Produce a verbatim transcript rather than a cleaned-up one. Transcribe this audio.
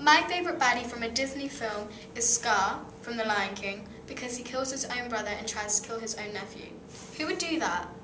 My favourite baddie from a Disney film is Scar from The Lion King because he kills his own brother and tries to kill his own nephew. Who would do that?